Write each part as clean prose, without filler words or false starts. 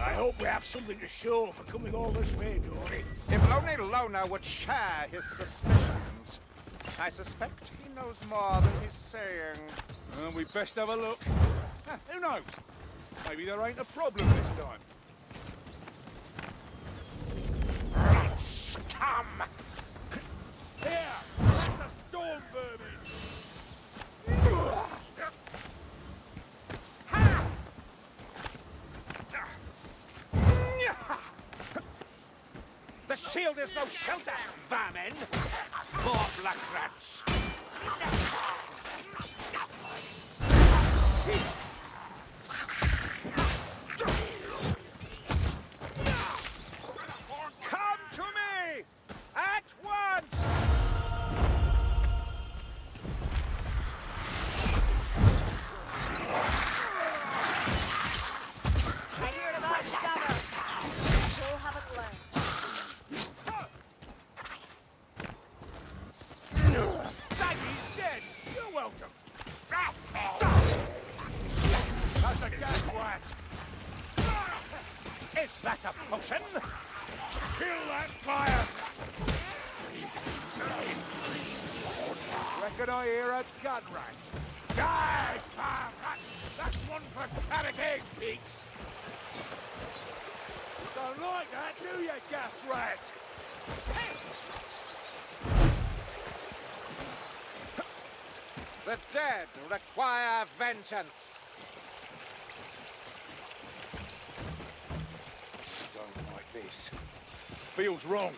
I hope we have something to show for coming all this way, Dory. If only Lona would share his suspicions. I suspect he knows more than he's saying. We best have a look. Who knows? Maybe there ain't a problem this time. Scum! Here! That's a storm vermin! The shield is no shelter, vermin! More black rats! Come to me! At once! I heard about Stabber. Still haven't learned. Daggy's dead! You're welcome! That's a gas rat! Is that a potion? Kill that fire! Reckon I hear a gun rat. Die, fire rat! That's one for carrot egg pigs! Don't like that, do you, gas rat? The dead require vengeance. Don't like this. Feels wrong.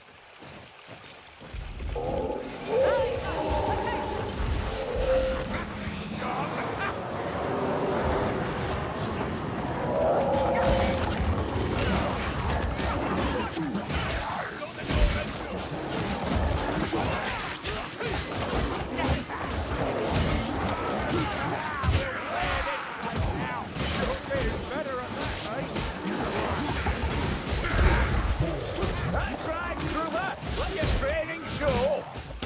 That's right, Trooper! Let your training show!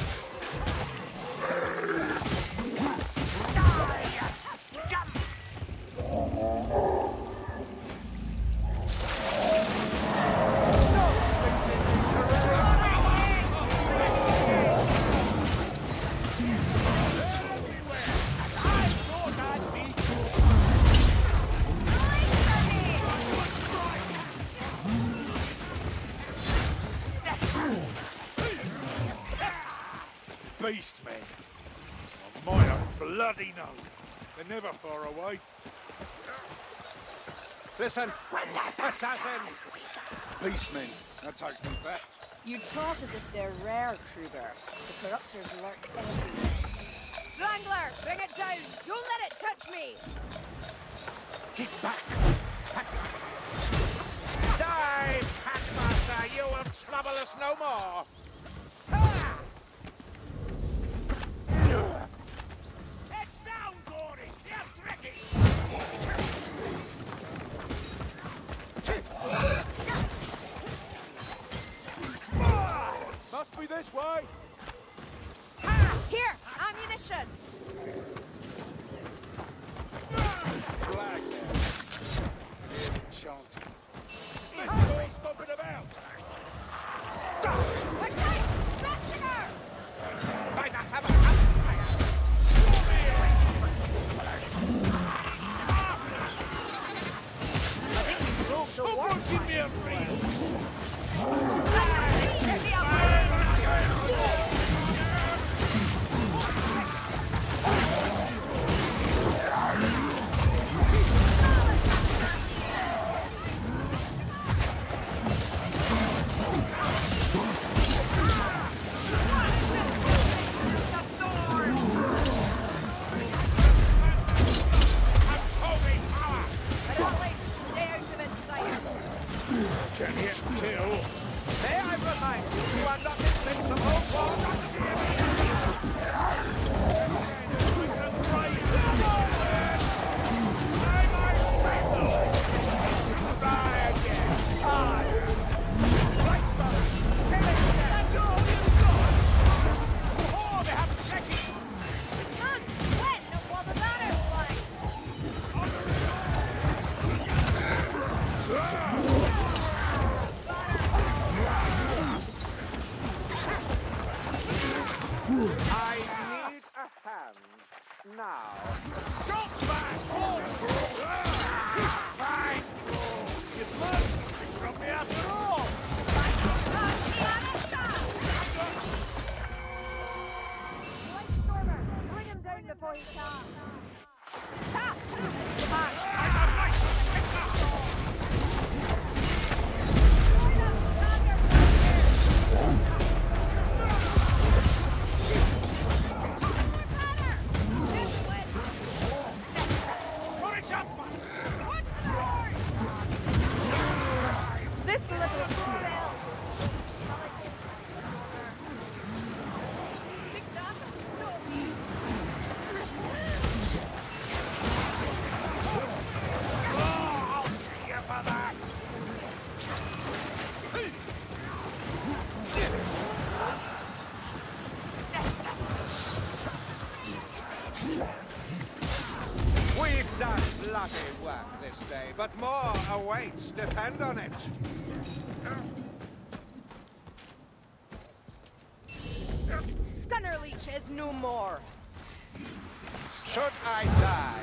Beast men. I might have bloody know. They're never far away. Listen, assassin! Beastmen. That takes them back. You talk as if they're rare, Kruger. The corruptors lurk everywhere. Strangler, bring it down! Don't let it touch me! Keep back! Die, Packmaster! You will trouble us no more! Heads down, Dory! They're tricky! Must be this way. Here, ammunition! Flag there. Enchanted. Listen to me stomping about. Okay, blasting her! By the hammer and fire! I think you could also warp Give me a breeze! Hit the upper! Can you kill? May I remind you, you are not invincible for None! When? While the banner flies! Ah! hand. Now. Drop back! Fine! You've learned something from me after all! Bring him down before he can. This little spell. We've done bloody work this day, but more awaits, depend on it. Scunner Leech is no more. Should I die,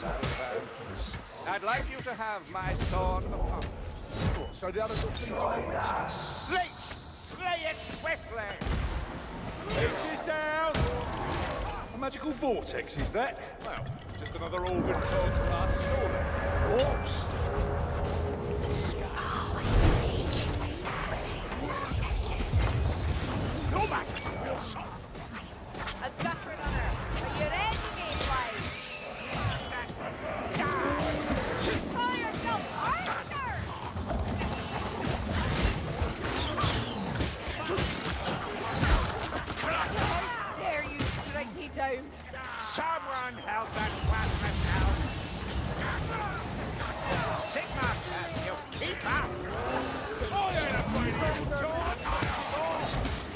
I'd like you to have my sword of honor. So the others will think I'm a witch. Slay! Slay it swiftly! Leeches down! A magical vortex, is that? Well, just another Orbital class sword. Oops. No matter! We'll solve. A gutter runner. Are you ready, Gateway? Call yourself Arthur! How dare you strike me down? Someone help that one down! Sigma curse you! Keep up! I ain't afraid of your sword!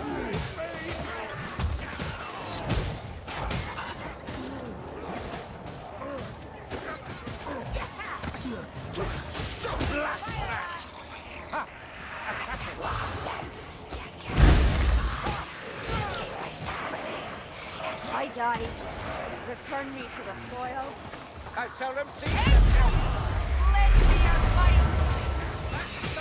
I die. Return me to the soil. I seldom see Let me your fire!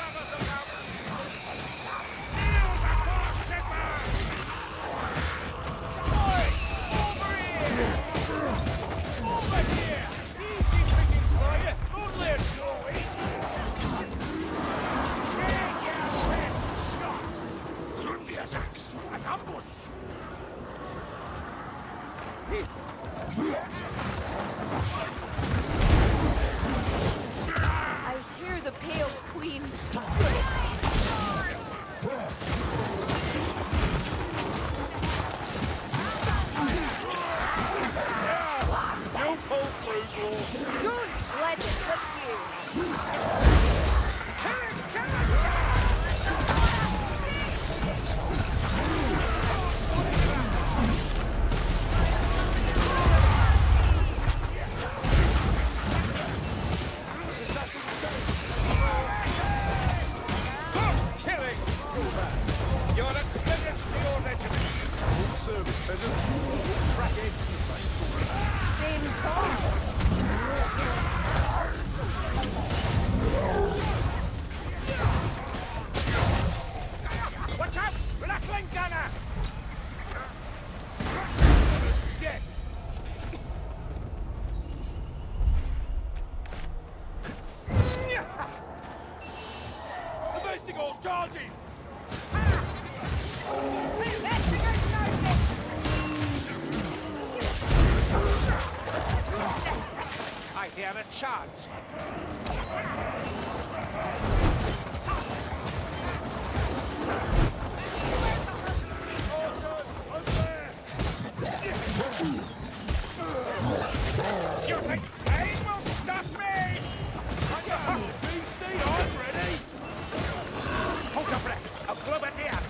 I hear the Pale Queen. You pull through, Dwarf. Don't let it hit you. killing! You're a tribute to your regiment. Good service, peasant. Crack eggs in the same. Same cause. Watch out! Rattling gunner! Dead! The Vestigals charging! I hear a chant. You think pain will stop me? Beastie, I'm ready! Hold your breath! I'll club it here!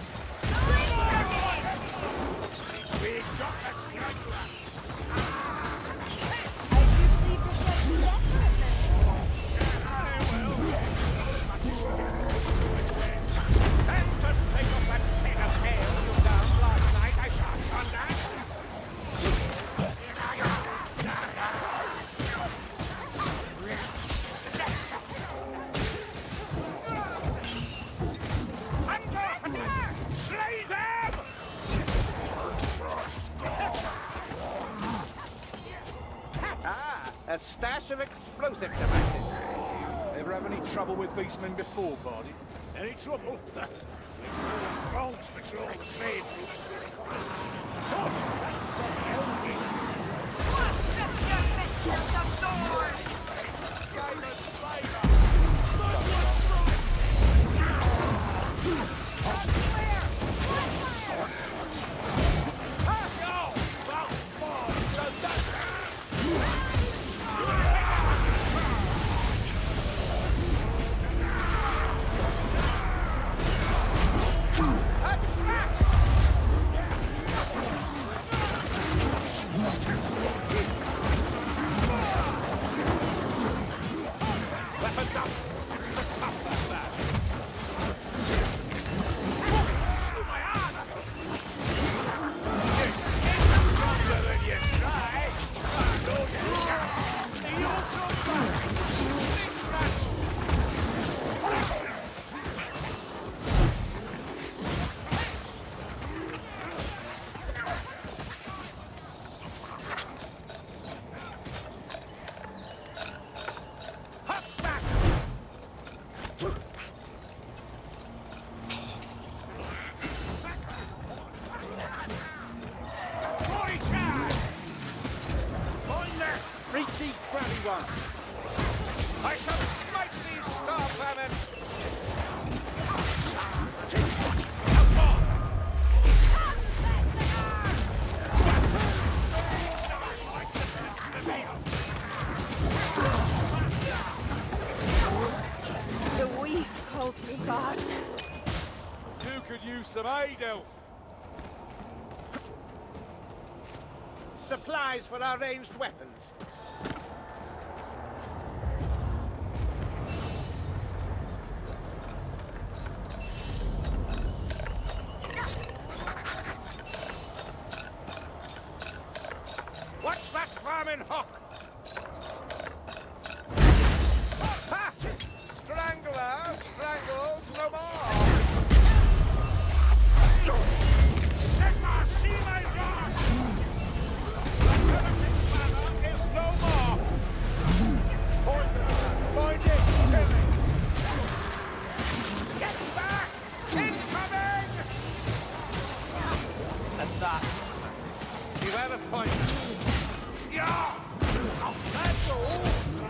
We got the strike! I do believe you're getting better at this. stash of explosive devices. Ever have any trouble with beastmen before, Barney? Any trouble? Frogs patrol the trade through the spirit forests. Of course, that's the Hellgate. Game of flavor. I shall smite these star vermin! The weave calls me back. You could use some aid, Elf. Supplies for our ranged weapons. Watch that vermin hook! Ha! Strangler strangles no more! Sigma, see my rod! The primitive banner is no more! Find it! Kill it! Get back! Incoming! And that. You had a point. Yeah! That's all!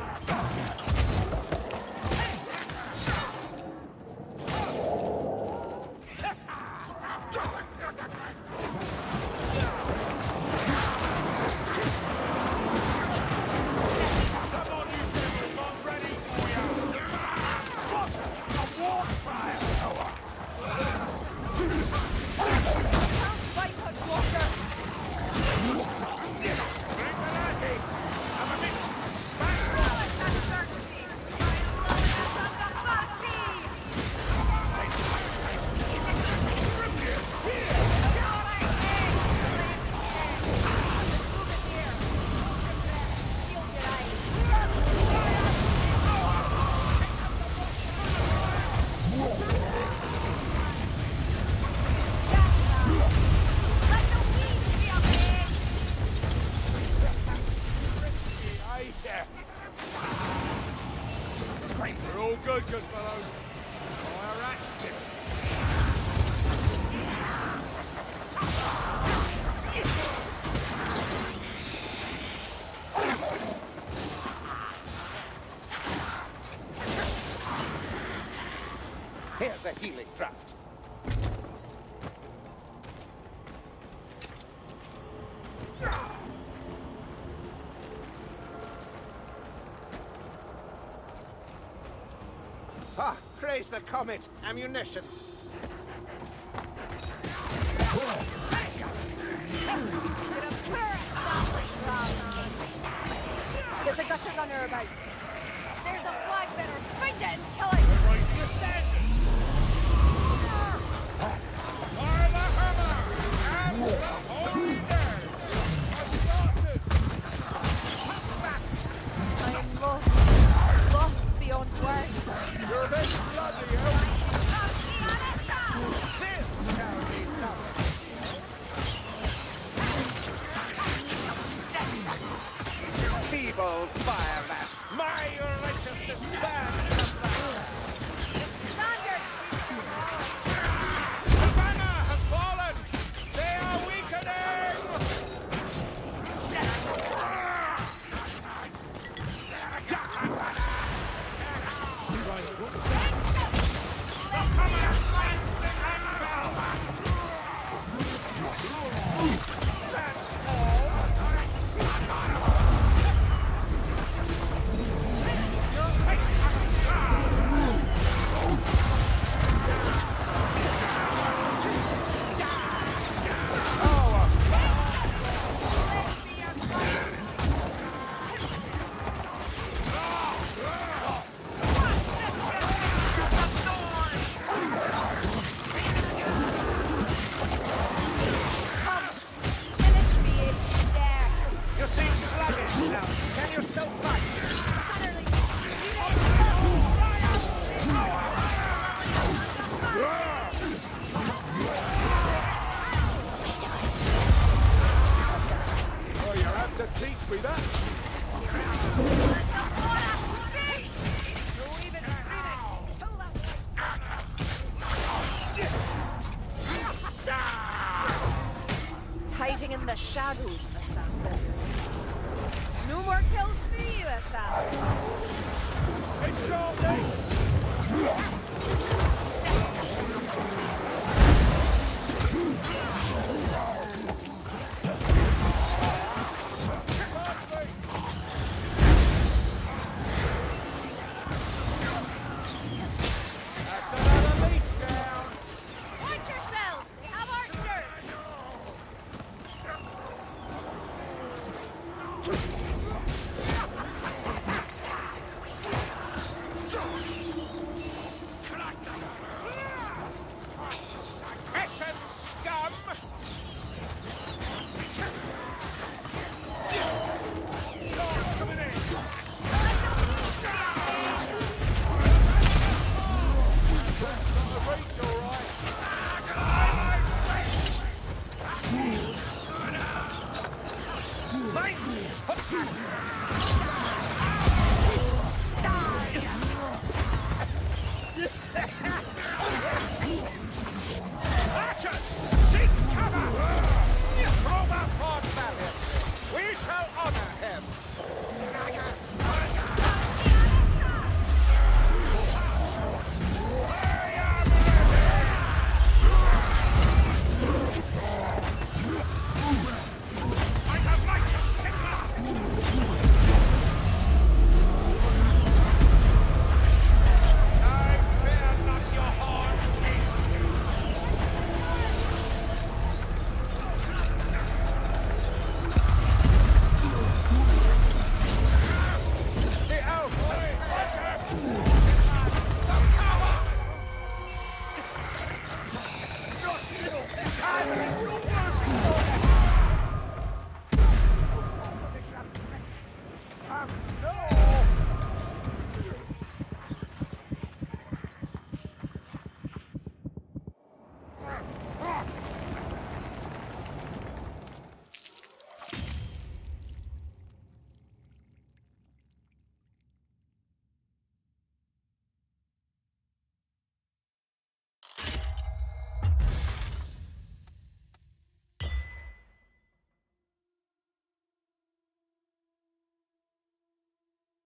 We're all good, good fellows. Fire at you. Here's a healing draft. Ah, praise the comet! Ammunition! There's a gutter runner about. There's a flag bearer. Find it and kill it! Right to your standard. Fire the hammer! And the holy dead! I am lost. Lost beyond words. You're a bit bloody, Elf. This shall be done! Feeble fire shadows, assassin. No more kills for you, assassin. It's Charlie!